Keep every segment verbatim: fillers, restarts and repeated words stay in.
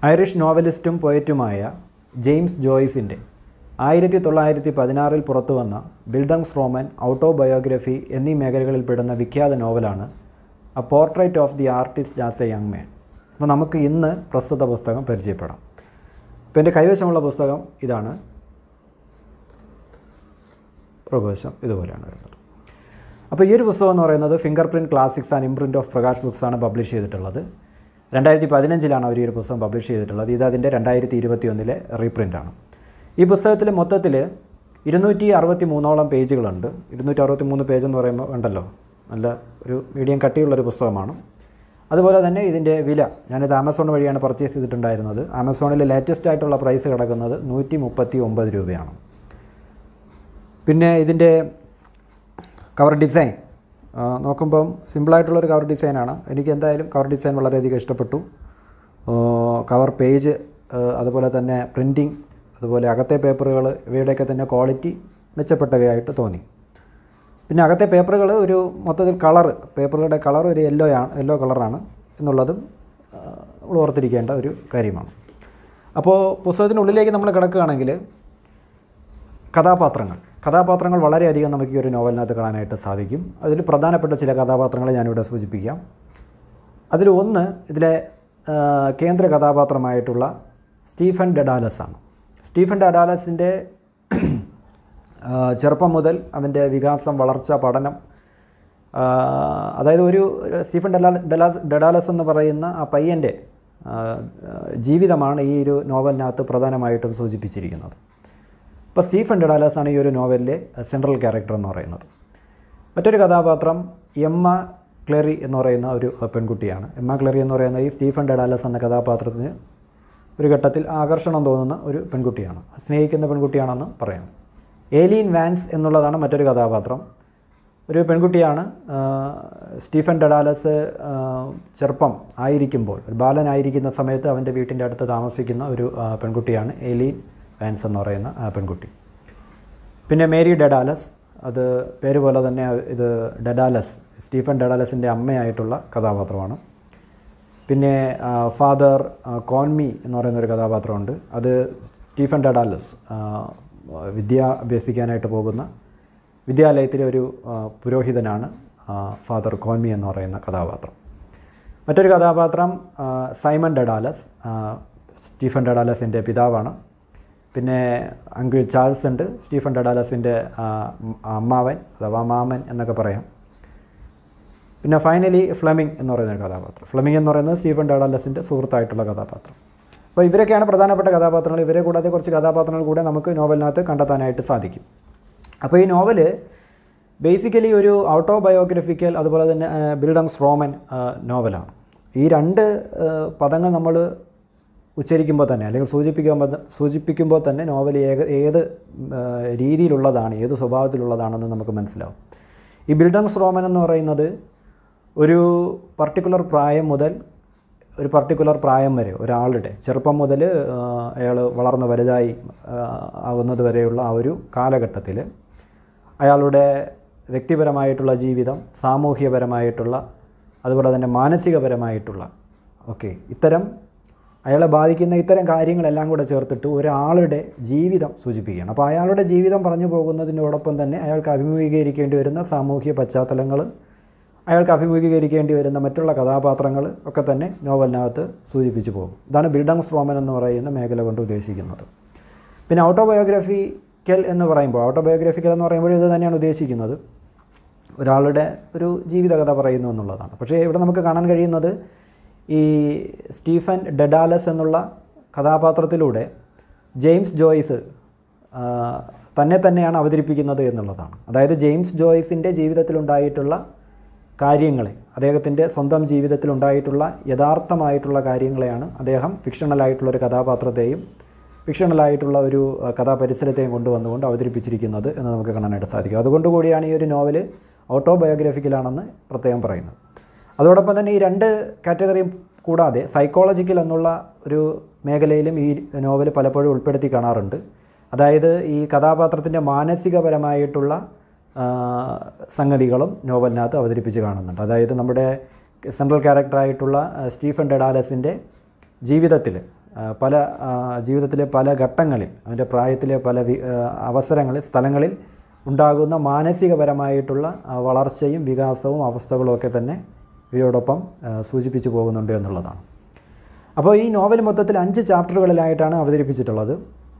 Irish നോവലിസ്റ്റും പോയറ്റുമായ James ജോയ്സിൻ്റെ ആയിരത്തി തൊള്ളായിരത്തി പതിനാറിൽ പുറത്തു വന്ന ബിൽഡംഗ്സ്ട്രോമൻ, ഓട്ടോബയോഗ്രഫി എന്നീ മേഖലകളിൽപ്പെടുന്ന വിഖ്യാത നോവലാണ് a portrait of the artist as a young man. അപ്പോൾ നമുക്ക് ഇന്ന് പ്രസ്തുത പുസ്തകം പരിചയപ്പെടാം. ഇപ്പോൾ എൻ്റെ കൈവശമുള്ള പുസ്തകം ഇതാണ്. പ്രകോശം ഇതുപോലെയാണ് വരുന്നത്. അപ്പോൾ ഈ ഒരു പുസ്തകം എന്ന് പറയുന്നത് finger print classics and imprint of Prakash ബുക്സാണ് പബ്ലിഷ് ചെയ്തിട്ടുള്ളത്. രണ്ടായിരത്തി പതിനഞ്ചിലാണ് അവർ ഈ ഒരു പുസ്തകം പബ്ലിഷ് ചെയ്തിട്ടുള്ളത്. ഇത് അതിൻ്റെ രണ്ടായിരത്തി ഇരുപത്തി ഒന്നിലെ റീപ്രിൻ്റാണ്. ഈ പുസ്തകത്തിൽ മൊത്തത്തിൽ ഇരുന്നൂറ്റി അറുപത്തി മൂന്നോളം പേജുകളുണ്ട്. ഇരുന്നൂറ്റി അറുപത്തി മൂന്ന് പേജ് എന്ന് പറയുമ്പോൾ ഉണ്ടല്ലോ, നല്ല ഒരു മീഡിയം കട്ടിയുള്ളൊരു പുസ്തകമാണ്. അതുപോലെ തന്നെ ഇതിൻ്റെ വില, ഞാനിത് ആമസോൺ വഴിയാണ് പർച്ചേസ് ചെയ്തിട്ടുണ്ടായിരുന്നത്. ആമസോണിൽ ലേറ്റസ്റ്റ് ആയിട്ടുള്ള പ്രൈസ് കിടക്കുന്നത് നൂറ്റി മുപ്പത്തി ഒമ്പത് രൂപയാണ്. പിന്നെ ഇതിൻ്റെ കവർ ഡിസൈൻ നോക്കുമ്പം സിമ്പിളായിട്ടുള്ളൊരു കവർ ഡിസൈനാണ്. എനിക്ക് എന്തായാലും കവർ ഡിസൈൻ വളരെയധികം ഇഷ്ടപ്പെട്ടു. കവർ പേജ്, അതുപോലെ തന്നെ പ്രിൻറ്റിങ്, അതുപോലെ അകത്തെ പേപ്പറുകൾ, ഇവയുടെയൊക്കെ തന്നെ ക്വാളിറ്റി മെച്ചപ്പെട്ടവയായിട്ട് തോന്നി. പിന്നെ അകത്തെ പേപ്പറുകൾ ഒരു മൊത്തത്തിൽ കളർ, പേപ്പറുകളുടെ കളർ ഒരു യെല്ലോ ആണ് യെല്ലോ കളറാണ് എന്നുള്ളതും നമ്മൾ ഓർത്തിരിക്കേണ്ട ഒരു കാര്യമാണ്. അപ്പോൾ പുസ്തകത്തിനുള്ളിലേക്ക് നമ്മൾ കിടക്കുകയാണെങ്കിൽ കഥാപാത്രങ്ങൾ കഥാപാത്രങ്ങൾ വളരെയധികം നമുക്ക് ഈ ഒരു നോവലിനകത്ത് കാണാനായിട്ട് സാധിക്കും. അതിൽ പ്രധാനപ്പെട്ട ചില കഥാപാത്രങ്ങളെ ഞാനിവിടെ സൂചിപ്പിക്കാം. അതിൽ ഒന്ന് ഇതിലെ കേന്ദ്ര കഥാപാത്രമായിട്ടുള്ള സ്റ്റീഫൻ ഡെഡാലസ് ആണ്. സ്റ്റീഫൻ ഡെഡാലസിൻ്റെ ചെറുപ്പം മുതൽ അവൻ്റെ വികാസം, വളർച്ച, പഠനം, അതായത് ഒരു സ്റ്റീഫൻ ഡെലാ ഡെലാസ് ഡെഡാലസ് എന്ന് പറയുന്ന ആ പയ്യൻ്റെ ജീവിതമാണ് ഈ ഒരു നോവലിനകത്ത് പ്രധാനമായിട്ടും സൂചിപ്പിച്ചിരിക്കുന്നത്. ഇപ്പോൾ സ്റ്റീഫൻ ഡെഡാലസ് ആണ് ഈ ഒരു നോവലിലെ സെൻട്രൽ ക്യാരക്ടർ എന്ന് പറയുന്നത്. മറ്റൊരു കഥാപാത്രം എമ്മ ക്ലെറി എന്ന് പറയുന്ന ഒരു പെൺകുട്ടിയാണ്. എമ്മ ക്ലെറി എന്ന് പറയുന്ന ഈ സ്റ്റീഫൻ ഡെഡാലസ് എന്ന കഥാപാത്രത്തിന് ഒരു ഘട്ടത്തിൽ ആകർഷണം തോന്നുന്ന ഒരു പെൺകുട്ടിയാണ്, സ്നേഹിക്കുന്ന പെൺകുട്ടിയാണെന്ന് പറയാം. ഏലീൻ വാൻസ് എന്നുള്ളതാണ് മറ്റൊരു കഥാപാത്രം. ഒരു പെൺകുട്ടിയാണ്. സ്റ്റീഫൻ ഡെഡാലസ് ചെറുപ്പം ആയിരിക്കുമ്പോൾ, ഒരു ബാലനായിരിക്കുന്ന സമയത്ത് അവൻ്റെ വീട്ടിൻ്റെ അടുത്ത് താമസിക്കുന്ന ഒരു പെൺകുട്ടിയാണ് ഏലീൻ വാൻസ് എന്ന് പറയുന്ന ആ പെൺകുട്ടി. പിന്നെ മേരി ഡെഡാലസ്, അത് പേര് പോലെ തന്നെ ഇത് ഡെഡാലസ്, സ്റ്റീഫൻ ഡെഡാലസിൻ്റെ അമ്മയായിട്ടുള്ള കഥാപാത്രമാണ്. പിന്നെ ഫാദർ കോൺമി എന്ന് പറയുന്നൊരു കഥാപാത്രമുണ്ട്. അത് സ്റ്റീഫൻ ഡെഡാലസ് വിദ്യ അഭ്യസിക്കാനായിട്ട് പോകുന്ന വിദ്യാലയത്തിലെ ഒരു പുരോഹിതനാണ് ഫാദർ കോൺമി എന്ന് പറയുന്ന കഥാപാത്രം. മറ്റൊരു കഥാപാത്രം സൈമൺ ഡെഡാലസ്, സ്റ്റീഫൻ ഡെഡാലസിൻ്റെ പിതാവാണ്. പിന്നെ അങ്കിൾ ചാൾസ് ഉണ്ട്, സ്റ്റീഫൻ ഡെഡാലസിൻ്റെ അമ്മാവൻ അഥവാ മാമൻ എന്നൊക്കെ പറയാം. പിന്നെ ഫൈനലി ഫ്ലെമിംഗ് എന്ന് പറയുന്നൊരു കഥാപാത്രം. ഫ്ലെമിംഗ് എന്ന് പറയുന്നത് സ്റ്റീഫൻ ഡെഡാലസിൻ്റെ സുഹൃത്തായിട്ടുള്ള കഥാപാത്രം. അപ്പോൾ ഇവരൊക്കെയാണ് പ്രധാനപ്പെട്ട കഥാപാത്രങ്ങൾ. ഇവരെ കൂടാതെ കുറച്ച് കഥാപാത്രങ്ങൾ കൂടെ നമുക്ക് നോവലിനകത്ത് കണ്ടെത്താനായിട്ട് സാധിക്കും. അപ്പോൾ ഈ നോവല് ബേസിക്കലി ഒരു ഓട്ടോബയോഗ്രഫിക്കൽ, അതുപോലെ തന്നെ ബിൽഡംഗ്സ്ട്രോമൻ നോവലാണ്. ഈ രണ്ട് പദങ്ങൾ നമ്മൾ ഉച്ചരിക്കുമ്പോൾ തന്നെ, അല്ലെങ്കിൽ സൂചിപ്പിക്കുമ്പോൾ സൂചിപ്പിക്കുമ്പോൾ തന്നെ നോവൽ ഏക ഏത് രീതിയിലുള്ളതാണ്, ഏത് സ്വഭാവത്തിലുള്ളതാണെന്ന് നമുക്ക് മനസ്സിലാവും. ഈ ബിൽഡംഗ്സ്ട്രോമൻ എന്ന് പറയുന്നത് ഒരു പർട്ടിക്കുലർ പ്രായം മുതൽ ഒരു പർട്ടിക്കുലർ പ്രായം വരെ, ഒരാളുടെ ചെറുപ്പം മുതൽ അയാൾ വളർന്ന് വലുതായി ആകുന്നത് വരെയുള്ള ആ ഒരു കാലഘട്ടത്തിൽ അയാളുടെ വ്യക്തിപരമായിട്ടുള്ള ജീവിതം, സാമൂഹ്യപരമായിട്ടുള്ള, അതുപോലെ തന്നെ മാനസികപരമായിട്ടുള്ള ഓക്കെ ഇത്തരം അയാളെ ബാധിക്കുന്ന ഇത്തരം കാര്യങ്ങളെല്ലാം കൂടെ ചേർത്തിട്ട് ഒരാളുടെ ജീവിതം സൂചിപ്പിക്കുകയാണ്. അപ്പോൾ അയാളുടെ ജീവിതം പറഞ്ഞു പോകുന്നതിനോടൊപ്പം തന്നെ അയാൾക്ക് അഭിമുഖീകരിക്കേണ്ടി വരുന്ന സാമൂഹ്യ പശ്ചാത്തലങ്ങൾ, അയാൾക്ക് അഭിമുഖീകരിക്കേണ്ടി വരുന്ന മറ്റുള്ള കഥാപാത്രങ്ങൾ ഒക്കെ തന്നെ നോവലിനകത്ത് സൂചിപ്പിച്ചു പോകും. ഇതാണ് ബിൽഡംഗ്സ്ട്രോമൻ എന്ന് പറയുന്ന മേഖല കൊണ്ട് ഉദ്ദേശിക്കുന്നത്. പിന്നെ ഓട്ടോബയോഗ്രഫിക്കൽ എന്ന് പറയുമ്പോൾ ഓട്ടോബയോഗ്രഫിക്കൽ എന്ന് പറയുമ്പോൾ ഇത് തന്നെയാണ് ഉദ്ദേശിക്കുന്നത്, ഒരാളുടെ ഒരു ജീവിതകഥ പറയുന്നു എന്നുള്ളതാണ്. പക്ഷേ ഇവിടെ നമുക്ക് കാണാൻ കഴിയുന്നത് ഈ സ്റ്റീഫൻ ഡെഡാലസ് എന്നുള്ള കഥാപാത്രത്തിലൂടെ ജെയിംസ് ജോയ്സ് തന്നെ തന്നെയാണ് അവതരിപ്പിക്കുന്നത് എന്നുള്ളതാണ്. അതായത് ജെയിംസ് ജോയ്സിൻ്റെ ജീവിതത്തിലുണ്ടായിട്ടുള്ള കാര്യങ്ങളെ, അദ്ദേഹത്തിൻ്റെ സ്വന്തം ജീവിതത്തിലുണ്ടായിട്ടുള്ള യഥാർത്ഥമായിട്ടുള്ള കാര്യങ്ങളെയാണ് അദ്ദേഹം ഫിക്ഷണലായിട്ടുള്ളൊരു കഥാപാത്രത്തെയും ഫിക്ഷണലായിട്ടുള്ള ഒരു കഥാപരിസരത്തെയും കൊണ്ടുവന്നുകൊണ്ട് അവതരിപ്പിച്ചിരിക്കുന്നത് എന്ന് നമുക്ക് കാണാനായിട്ട് സാധിക്കും. അതുകൊണ്ട് കൂടിയാണ് ഈ ഒരു നോവൽ ഓട്ടോബയോഗ്രഫിക്കലാണെന്ന് പ്രത്യേകം പറയുന്നത്. അതോടൊപ്പം തന്നെ ഈ രണ്ട് കാറ്റഗറിയും കൂടാതെ സൈക്കോളജിക്കൽ എന്നുള്ള ഒരു മേഖലയിലും ഈ നോവൽ പലപ്പോഴും ഉൾപ്പെടുത്തി കാണാറുണ്ട്. അതായത് ഈ കഥാപാത്രത്തിൻ്റെ മാനസികപരമായിട്ടുള്ള സംഗതികളും നോവലിനകത്ത് അവതരിപ്പിച്ച് കാണുന്നുണ്ട്. അതായത് നമ്മുടെ സെൻട്രൽ ക്യാരക്ടറായിട്ടുള്ള സ്റ്റീഫൻ ഡെഡാലസിൻ്റെ ജീവിതത്തിൽ പല ജീവിതത്തിലെ പല ഘട്ടങ്ങളിൽ അവൻ്റെ പ്രായത്തിലെ പല അവസരങ്ങളിൽ സ്ഥലങ്ങളിൽ ഉണ്ടാകുന്ന മാനസികപരമായിട്ടുള്ള വളർച്ചയും വികാസവും അവസ്ഥകളും ഒക്കെ തന്നെ ഇവയോടൊപ്പം സൂചിപ്പിച്ചു പോകുന്നുണ്ട് എന്നുള്ളതാണ്. അപ്പോൾ ഈ നോവൽ മൊത്തത്തിൽ അഞ്ച് ചാപ്റ്ററുകളിലായിട്ടാണ് അവതരിപ്പിച്ചിട്ടുള്ളത്.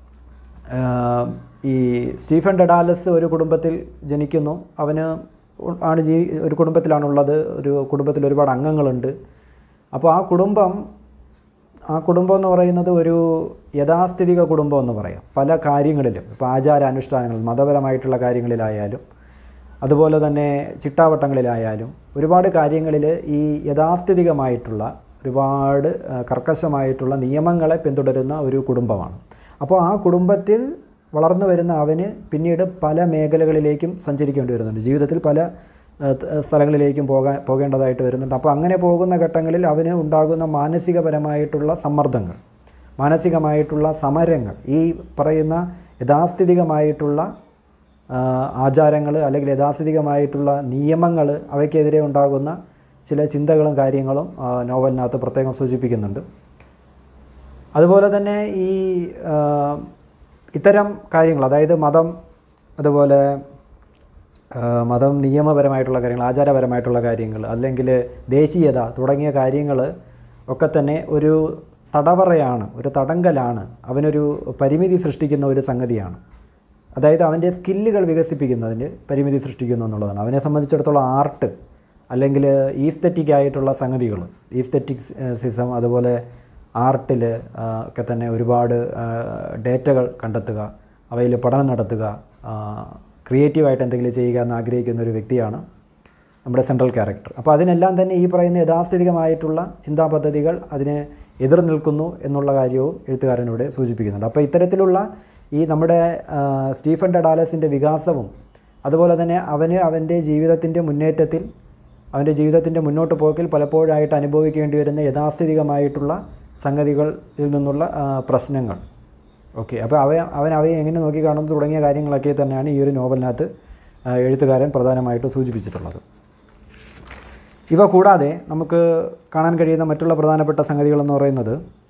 ഈ സ്റ്റീഫൻ ഡെഡാലസ് ഒരു കുടുംബത്തിൽ ജനിക്കുന്നു. അവന് ആണ് ജീവി ഒരു കുടുംബത്തിലാണുള്ളത്. ഒരു കുടുംബത്തിൽ ഒരുപാട് അംഗങ്ങളുണ്ട്. അപ്പോൾ ആ കുടുംബം ആ കുടുംബം എന്ന് പറയുന്നത് ഒരു യഥാസ്ഥിതിക കുടുംബം എന്ന് പറയാം. പല കാര്യങ്ങളിലും, ഇപ്പോൾ ആചാരാനുഷ്ഠാനങ്ങൾ, മതപരമായിട്ടുള്ള കാര്യങ്ങളിലായാലും അതുപോലെ തന്നെ ചിട്ടാവട്ടങ്ങളിലായാലും ഒരുപാട് കാര്യങ്ങളിൽ ഈ യഥാസ്ഥിതികമായിട്ടുള്ള ഒരുപാട് കർക്കശമായിട്ടുള്ള നിയമങ്ങളെ പിന്തുടരുന്ന ഒരു കുടുംബമാണ്. അപ്പോൾ ആ കുടുംബത്തിൽ വളർന്നു വരുന്ന അവന് പിന്നീട് പല മേഖലകളിലേക്കും സഞ്ചരിക്കേണ്ടി വരുന്നുണ്ട്. ജീവിതത്തിൽ പല സ്ഥലങ്ങളിലേക്കും പോകാൻ പോകേണ്ടതായിട്ട് വരുന്നുണ്ട്. അപ്പോൾ അങ്ങനെ പോകുന്ന ഘട്ടങ്ങളിൽ അവന് ഉണ്ടാകുന്ന മാനസികപരമായിട്ടുള്ള സമ്മർദ്ദങ്ങൾ, മാനസികമായിട്ടുള്ള സമരങ്ങൾ, ഈ പറയുന്ന യഥാസ്ഥിതികമായിട്ടുള്ള ആചാരങ്ങൾ അല്ലെങ്കിൽ യഥാസ്ഥിതികമായിട്ടുള്ള നിയമങ്ങൾ, അവയ്ക്കെതിരെ ഉണ്ടാകുന്ന ചില ചിന്തകളും കാര്യങ്ങളും നോവലിനകത്ത് പ്രത്യേകം സൂചിപ്പിക്കുന്നുണ്ട്. അതുപോലെ തന്നെ ഈ ഇത്തരം കാര്യങ്ങൾ, അതായത് മതം, അതുപോലെ മതം നിയമപരമായിട്ടുള്ള കാര്യങ്ങൾ, ആചാരപരമായിട്ടുള്ള കാര്യങ്ങൾ, അല്ലെങ്കിൽ ദേശീയത തുടങ്ങിയ കാര്യങ്ങൾ ഒക്കെ തന്നെ ഒരു തടവറയാണ്, ഒരു തടങ്കലാണ്, അവനൊരു പരിമിതി സൃഷ്ടിക്കുന്ന ഒരു സംഗതിയാണ്. അതായത് അവൻ്റെ സ്കില്ലുകൾ വികസിപ്പിക്കുന്നതിന് പരിമിതി സൃഷ്ടിക്കുന്നു എന്നുള്ളതാണ്. അവനെ സംബന്ധിച്ചിടത്തോളം ആർട്ട് അല്ലെങ്കിൽ ഈസ്തെറ്റിക് ആയിട്ടുള്ള സംഗതികൾ, ഈസ്തെറ്റിക്സിസം, അതുപോലെ ആർട്ടിൽ ഒക്കെ തന്നെ ഒരുപാട് ഡേറ്റകൾ കണ്ടെത്തുക, അവയിൽ പഠനം നടത്തുക, ക്രിയേറ്റീവായിട്ട് എന്തെങ്കിലും ചെയ്യുക എന്ന് ആഗ്രഹിക്കുന്ന ഒരു വ്യക്തിയാണ് നമ്മുടെ സെൻട്രൽ ക്യാരക്ടർ. അപ്പോൾ അതിനെല്ലാം തന്നെ ഈ പറയുന്ന യഥാസ്ഥിതികമായിട്ടുള്ള ചിന്താ പദ്ധതികൾ അതിനെ എതിർ നിൽക്കുന്നു എന്നുള്ള കാര്യവും എഴുത്തുകാരനിവിടെ സൂചിപ്പിക്കുന്നുണ്ട്. അപ്പോൾ ഇത്തരത്തിലുള്ള ഈ നമ്മുടെ സ്റ്റീഫൻ ഡെഡാലസിൻ്റെ വികാസവും അതുപോലെ തന്നെ അവന് അവൻ്റെ ജീവിതത്തിൻ്റെ മുന്നേറ്റത്തിൽ, അവൻ്റെ ജീവിതത്തിൻ്റെ മുന്നോട്ട് പോക്കിൽ പലപ്പോഴായിട്ട് അനുഭവിക്കേണ്ടി വരുന്ന യഥാസ്ഥിതികമായിട്ടുള്ള സംഗതികളിൽ നിന്നുള്ള പ്രശ്നങ്ങൾ, ഓക്കെ, അപ്പോൾ അവ അവൻ അവയെ എങ്ങനെ നോക്കിക്കാണുന്നു തുടങ്ങിയ കാര്യങ്ങളൊക്കെ തന്നെയാണ് ഈ ഒരു നോവലിനകത്ത് എഴുത്തുകാരൻ പ്രധാനമായിട്ട് സൂചിപ്പിച്ചിട്ടുള്ളത്. ഇവ കൂടാതെ നമുക്ക് കാണാൻ കഴിയുന്ന മറ്റുള്ള പ്രധാനപ്പെട്ട സംഗതികളെന്ന് പറയുന്നത്,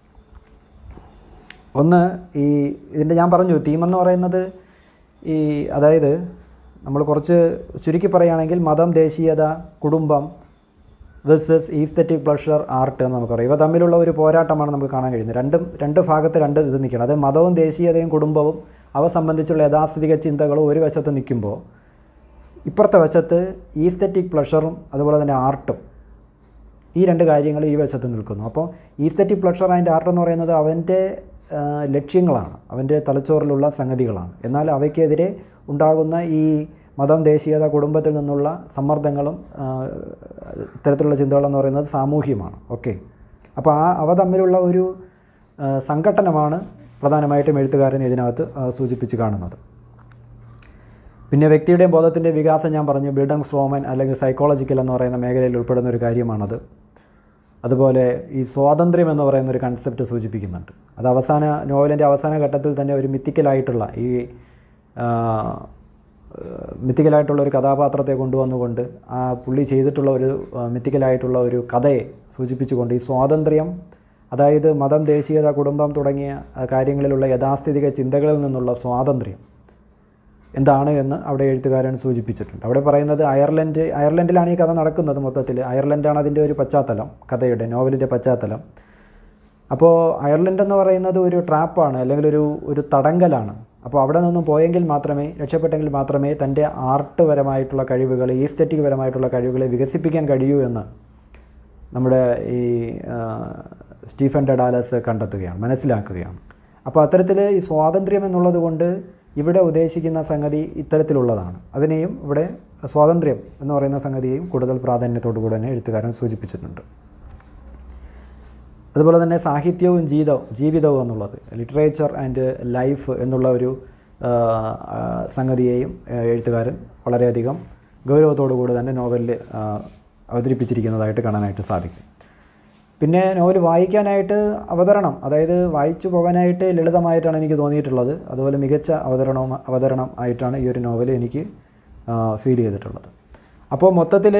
ഒന്ന് ഈ ഇതിൻ്റെ ഞാൻ പറഞ്ഞു തീമെന്ന് പറയുന്നത് ഈ അതായത് നമ്മൾ കുറച്ച് ചുരുക്കി പറയുകയാണെങ്കിൽ മതം, ദേശീയത, കുടുംബം വേഴ്സസ് ഈസ്തെറ്റിക് പ്ലഷർ, ആർട്ട് എന്ന് നമുക്കറിയാം. ഇവ തമ്മിലുള്ള ഒരു പോരാട്ടമാണ് നമുക്ക് കാണാൻ കഴിയുന്നത്. രണ്ടും രണ്ട് ഭാഗത്ത് രണ്ട് ഇത് നിൽക്കണം. അതായത് മതവും ദേശീയതയും കുടുംബവും അവ സംബന്ധിച്ചുള്ള യഥാസ്ഥിതിക ചിന്തകളും ഒരു വശത്ത് നിൽക്കുമ്പോൾ, ഇപ്പുറത്തെ വശത്ത് ഈസ്തെറ്റിക് പ്ലഷറും അതുപോലെ തന്നെ ആർട്ടും, ഈ രണ്ട് കാര്യങ്ങൾ ഈ വശത്ത് നിൽക്കുന്നു. അപ്പോൾ ഈസ്തെറ്റിക് പ്ലഷർ ആൻഡ് ആർട്ട് എന്ന് പറയുന്നത് അവൻ്റെ ലക്ഷ്യങ്ങളാണ്, അവൻ്റെ തലച്ചോറിലുള്ള സംഗതികളാണ്. എന്നാൽ അവയ്ക്കെതിരെ ഉണ്ടാകുന്ന ഈ മതം, ദേശീയത, കുടുംബത്തിൽ നിന്നുള്ള സമ്മർദ്ദങ്ങളും ഇത്തരത്തിലുള്ള ചിന്തകളെന്ന് പറയുന്നത് സാമൂഹ്യമാണ്. ഓക്കെ, അപ്പോൾ ആ അവ തമ്മിലുള്ള ഒരു സംഘട്ടനമാണ് പ്രധാനമായിട്ടും എഴുത്തുകാരൻ ഇതിനകത്ത് സൂചിപ്പിച്ച് കാണുന്നത്. പിന്നെ വ്യക്തിയുടെയും ബോധത്തിൻ്റെ വികാസം ഞാൻ പറഞ്ഞു, ബിൽഡങ് സ്ട്രോമൻ അല്ലെങ്കിൽ സൈക്കോളജിക്കൽ എന്ന് പറയുന്ന മേഖലയിൽ ഉൾപ്പെടുന്ന ഒരു കാര്യമാണത്. അതുപോലെ ഈ സ്വാതന്ത്ര്യം എന്ന് പറയുന്ന ഒരു കൺസെപ്റ്റ് സൂചിപ്പിക്കുന്നുണ്ട്. അത് അവസാന നോവലിൻ്റെ അവസാന ഘട്ടത്തിൽ തന്നെ ഒരു മിത്തിക്കലായിട്ടുള്ള ഈ മിത്തിക്കലായിട്ടുള്ള ഒരു കഥാപാത്രത്തെ കൊണ്ടുവന്നുകൊണ്ട് ആ പുള്ളി ചെയ്തിട്ടുള്ള ഒരു മിത്തിക്കലായിട്ടുള്ള ഒരു കഥയെ സൂചിപ്പിച്ചുകൊണ്ട് ഈ സ്വാതന്ത്ര്യം, അതായത് മതം, ദേശീയത, കുടുംബം തുടങ്ങിയ കാര്യങ്ങളിലുള്ള യഥാസ്ഥിതിക ചിന്തകളിൽ നിന്നുള്ള സ്വാതന്ത്ര്യം എന്താണ് എന്ന് അവിടെ എഴുത്തുകാരൻ സൂചിപ്പിച്ചിട്ടുണ്ട്. അവിടെ പറയുന്നത് അയർലൻഡ് അയർലൻഡിലാണ് ഈ കഥ നടക്കുന്നത്. മൊത്തത്തിൽ അയർലൻഡാണ് അതിൻ്റെ ഒരു പശ്ചാത്തലം, കഥയുടെ നോവലിൻ്റെ പശ്ചാത്തലം. അപ്പോൾ അയർലൻഡ് എന്ന് പറയുന്നത് ഒരു ട്രാപ്പാണ്, അല്ലെങ്കിൽ ഒരു ഒരു തടങ്കലാണ്. അപ്പോൾ അവിടെ നിന്നും പോയെങ്കിൽ മാത്രമേ, രക്ഷപ്പെട്ടെങ്കിൽ മാത്രമേ തൻ്റെ ആർട്ട് പരമായിട്ടുള്ള കഴിവുകൾ, ഈസ്തെറ്റിക് പരമായിട്ടുള്ള കഴിവുകളെ വികസിപ്പിക്കാൻ കഴിയൂ എന്ന് നമ്മുടെ ഈ സ്റ്റീഫൻ ഡെഡാലസ് കണ്ടെത്തുകയാണ്, മനസ്സിലാക്കുകയാണ്. അപ്പോൾ അത്തരത്തിൽ ഈ സ്വാതന്ത്ര്യം എന്നുള്ളത് കൊണ്ട് ഇവിടെ ഉദ്ദേശിക്കുന്ന സംഗതി ഇത്തരത്തിലുള്ളതാണ്. അതിനെയും ഇവിടെ സ്വാതന്ത്ര്യം എന്ന് പറയുന്ന സംഗതിയെയും കൂടുതൽ പ്രാധാന്യത്തോടു കൂടി തന്നെ എഴുത്തുകാരൻ സൂചിപ്പിച്ചിട്ടുണ്ട്. അതുപോലെ തന്നെ സാഹിത്യവും ജീവിതവും ജീവിതവും എന്നുള്ളത്, ലിറ്ററേച്ചർ ആൻഡ് ലൈഫ് എന്നുള്ള ഒരു സംഗതിയെയും എഴുത്തുകാരൻ വളരെയധികം ഗൗരവത്തോടു കൂടി തന്നെ നോവലിൽ അവതരിപ്പിച്ചിരിക്കുന്നതായിട്ട് കാണാനായിട്ട് സാധിക്കും. പിന്നെ നോവൽ വായിക്കാനായിട്ട് അവതരണം, അതായത് വായിച്ചു പോകാനായിട്ട് ലളിതമായിട്ടാണ് എനിക്ക് തോന്നിയിട്ടുള്ളത്. അതുപോലെ മികച്ച അവതരണവും അവതരണം ആയിട്ടാണ് ഈ ഒരു നോവൽ എനിക്ക് ഫീൽ ചെയ്തിട്ടുള്ളത്. അപ്പോൾ മൊത്തത്തിൽ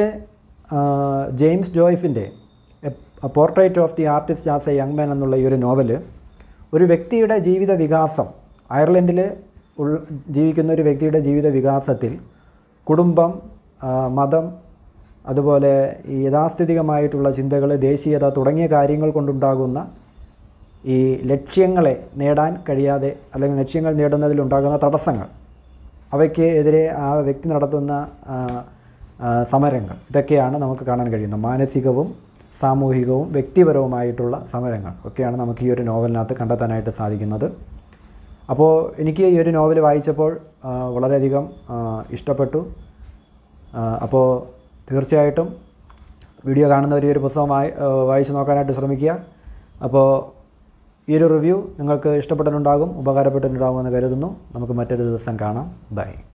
ജെയിംസ് ജോയ്സിൻ്റെ portrait of the artist as a young man എന്നുള്ള ഈ ഒരു നോവൽ ഒരു വ്യക്തിയുടെ ജീവിത വികാസം, അയർലൻഡിൽ ഉൾ ജീവിക്കുന്ന ഒരു വ്യക്തിയുടെ ജീവിത വികാസത്തിൽ കുടുംബം, മതം, അതുപോലെ ഈ യാഥാസ്ഥിതികമായിട്ടുള്ള ചിന്തകൾ, ദേശീയത തുടങ്ങിയ കാര്യങ്ങൾ കൊണ്ടുണ്ടാകുന്ന ഈ ലക്ഷ്യങ്ങളെ നേടാൻ കഴിയാതെ അല്ലെങ്കിൽ ലക്ഷ്യങ്ങൾ നേടുന്നതിലുണ്ടാകുന്ന തടസ്സങ്ങൾ, അവയ്ക്ക് എതിരെ ആ വ്യക്തി നടത്തുന്ന സമരങ്ങൾ, ഇതൊക്കെയാണ് നമുക്ക് കാണാൻ കഴിയുന്നത്. മാനസികവും സാമൂഹികവും വ്യക്തിപരവുമായിട്ടുള്ള സമരങ്ങൾ ഒക്കെയാണ് നമുക്ക് ഈ ഒരു നോവലിനകത്ത് കണ്ടെത്താനായിട്ട് സാധിക്കുന്നത്. അപ്പോൾ എനിക്ക് ഈ ഒരു നോവൽ വായിച്ചപ്പോൾ വളരെയധികം ഇഷ്ടപ്പെട്ടു. അപ്പോൾ തീർച്ചയായിട്ടും വീഡിയോ കാണുന്നവർ ഈ ഒരു പുസ്തകം വായി വായിച്ച് നോക്കാനായിട്ട് ശ്രമിക്കുക. അപ്പോൾ ഈ ഒരു റിവ്യൂ നിങ്ങൾക്ക് ഇഷ്ടപ്പെട്ടിട്ടുണ്ടാകും, ഉപകാരപ്പെട്ടിട്ടുണ്ടാകുമെന്ന് കരുതുന്നു. നമുക്ക് മറ്റൊരു ദിവസം കാണാം. ബൈ.